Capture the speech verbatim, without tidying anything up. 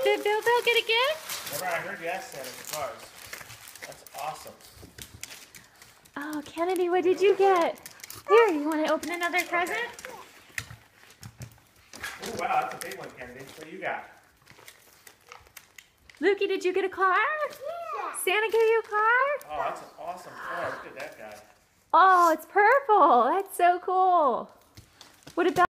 did Bill Bill get a gift? Remember, I heard you ask Santa for cars. That's awesome. Oh, Kennedy, what did you get? Here, you want to open another present? Oh, wow, that's a big one, Kennedy. What do you got? Lukey, did you get a car? Yeah. Santa gave you a car? Oh, that's an awesome car. Look at that guy. Oh, it's purple. That's so cool. What about